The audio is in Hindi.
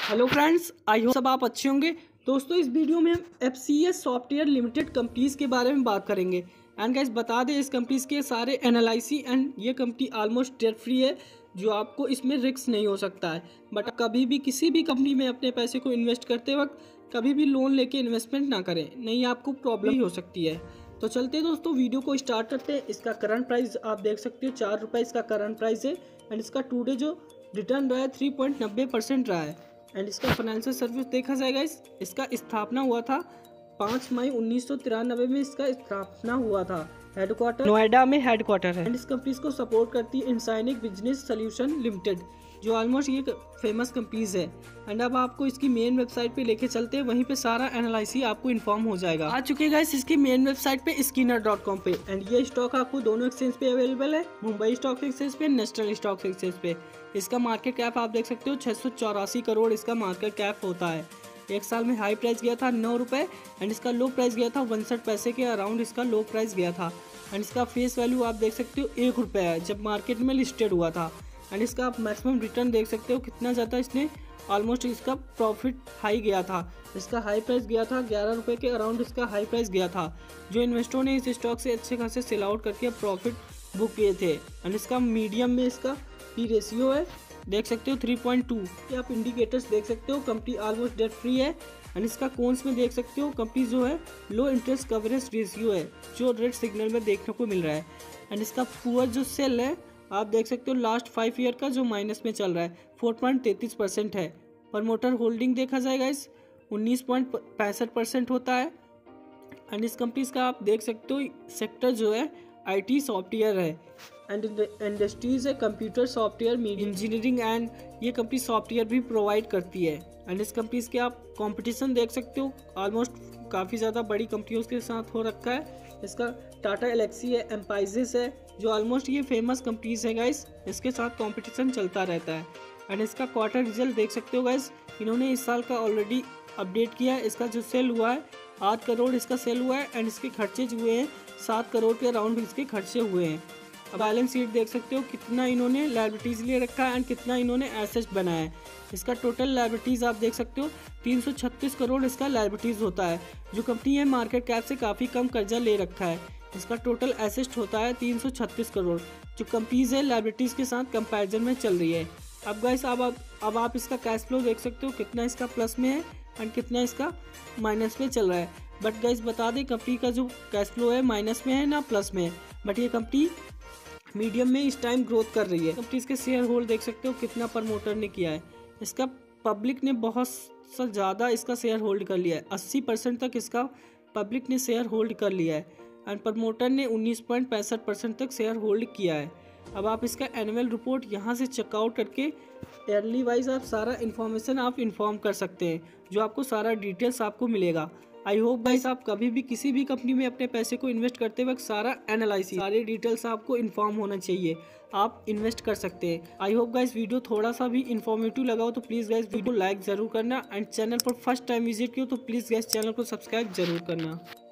हेलो फ्रेंड्स, आई होप सब आप अच्छे होंगे। दोस्तों, इस वीडियो में हम FCS सॉफ्टवेयर लिमिटेड कंपनीज के बारे में बात करेंगे। एंड गाइस, बता दें इस कंपनीज के सारे एनालिसिस एंड ये कंपनी ऑलमोस्ट डेट फ्री है, जो आपको इसमें रिस्क नहीं हो सकता है। बट कभी भी किसी भी कंपनी में अपने पैसे को इन्वेस्ट करते वक्त कभी भी लोन लेके इन्वेस्टमेंट ना करें, नहीं आपको प्रॉब्लम ही हो सकती है। तो चलते हैं दोस्तों, वीडियो को स्टार्ट करते हैं। इसका करंट प्राइस आप देख सकते हो, 4 रुपये इसका करंट प्राइस है। एंड इसका टुडे जो रिटर्न रहा है 3.90% रहा है। एंड इसका फाइनेंशियल सर्विस देखा जाएगा, इसका स्थापना हुआ था 5 मई 1993 में। इसका स्थापना हुआ था। हेडक्वार्टर नोएडा में हेडक्वार्टर है। एंड इस कंपनीज को सपोर्ट करती है इंसाइनिक बिजनेस सोल्यूशन लिमिटेड, जो ऑलमोस्ट ये फेमस कंपनीज है। एंड अब आपको इसकी मेन वेबसाइट पे लेके चलते हैं, वहीं पे सारा एनालिसिस आपको इन्फॉर्म हो जाएगा। आ चुके गाइस इसकी मेन वेबसाइट पे skinner.com पे। एंड ये स्टॉक आपको दोनों एक्सचेंज पे अवेलेबल है, मुंबई स्टॉक एक्सचेंज पे, नेशनल स्टॉक एक्सचेंज पे। इसका मार्केट कैप आप देख सकते हो 684 करोड़ इसका मार्केट कैप होता है। एक साल में हाई प्राइस गया था 9 रुपये एंड इसका लो प्राइस गया था 59 पैसे के अराउंड इसका लो प्राइस गया था। एंड इसका फेस वैल्यू आप देख सकते हो 1 रुपये है जब मार्केट में लिस्टेड हुआ था। एंड इसका आप मैक्सिमम रिटर्न देख सकते हो कितना ज़्यादा इसने ऑलमोस्ट इसका प्रॉफिट हाई गया था। इसका हाई प्राइस गया था 11 रुपये के अराउंड इसका हाई प्राइस गया था, जो इन्वेस्टरों ने इस स्टॉक से अच्छे खासे सेल आउट करके प्रॉफिट बुक किए थे। एंड इसका मीडियम में इसका पी रेशियो है, देख सकते हो 3.2। ये आप इंडिकेटर्स देख सकते हो, कंपनी ऑलमोस्ट डेट फ्री है। एंड इसका कॉन्स में देख सकते हो, कंपनी जो है लो इंटरेस्ट कवरेज रेशियो है, जो रेड सिग्नल में देखने को मिल रहा है। एंड इसका पुअर जो सेल है आप देख सकते हो लास्ट 5 ईयर का जो माइनस में चल रहा है 4.33% है। प्रमोटर होल्डिंग देखा जाएगा इस 19.65% होता है। एंड इस कंपनीज का आप देख सकते हो सेक्टर जो है IT सॉफ्टवेयर है। एंड इंडस्ट्रीज है computer software, media engineering. And ये कंपनी सॉफ्टवेयर भी प्रोवाइड करती है। एंड इस कंपनीज के आप कंपटीशन देख सकते हो, ऑलमोस्ट काफ़ी ज़्यादा बड़ी कंपनियों के साथ हो रखा है। इसका टाटा एलेक्सी है, एम्पाइजिस है, जो ऑलमोस्ट ये फेमस कंपनीज है गाइस, इसके साथ कंपटीशन चलता रहता है। एंड इसका क्वार्टर रिजल्ट देख सकते हो गाइस, इन्होंने इस साल का ऑलरेडी अपडेट किया है। इसका जो सेल हुआ है 8 करोड़ इसका सेल हुआ है। एंड इसके खर्चे जो हुए हैं 7 करोड़ के अराउंड इसके खर्चे हुए हैं। अब बैलेंस शीट देख सकते हो कितना इन्होंने लायबिलिटीज़ ले रखा है एंड कितना इन्होंने एसेट्स बनाया है। इसका टोटल लायबिलिटीज़ आप देख सकते हो 336 करोड़ इसका लायबिलिटीज़ होता है। जो कंपनी है मार्केट कैप से काफ़ी कम कर्जा ले रखा है। इसका टोटल एसेट होता है 336 करोड़, जो कंपनीज है लायबिलिटीज़ के साथ कंपैरिजन में चल रही है। अब गाइस अब आप इसका कैश फ्लो देख सकते हो, कितना इसका प्लस में है एंड कितना इसका माइनस में चल रहा है। बट गाइस बता दें, कंपनी का जो कैश फ्लो है माइनस में है ना प्लस में है, बट ये कंपनी मीडियम में इस टाइम ग्रोथ कर रही है। कंपनीज के शेयर होल्ड देख सकते हो कितना प्रमोटर ने किया है। इसका पब्लिक ने बहुत सा ज़्यादा इसका शेयर होल्ड कर लिया है, 80% तक इसका पब्लिक ने शेयर होल्ड कर लिया है। एंड प्रमोटर ने 19.65% तक शेयर होल्ड किया है। अब आप इसका एनुअल रिपोर्ट यहाँ से चेकआउट करके ईयरली वाइज आप सारा इन्फॉर्मेशन आप इन्फॉर्म कर सकते हैं, जो आपको सारा डिटेल्स आपको मिलेगा। आई होप गाइस आप कभी भी किसी भी कंपनी में अपने पैसे को इन्वेस्ट करते वक्त सारा एनालिसिस, सारे डिटेल्स आपको इन्फॉर्म होना चाहिए, आप इन्वेस्ट कर सकते हैं। आई होप गाइस वीडियो थोड़ा सा भी इन्फॉर्मेटिव लगा हो तो प्लीज़ गाइस वीडियो लाइक ज़रूर करना। एंड चैनल पर फर्स्ट टाइम विजिट किया तो प्लीज़ गाइस चैनल को सब्सक्राइब जरूर करना।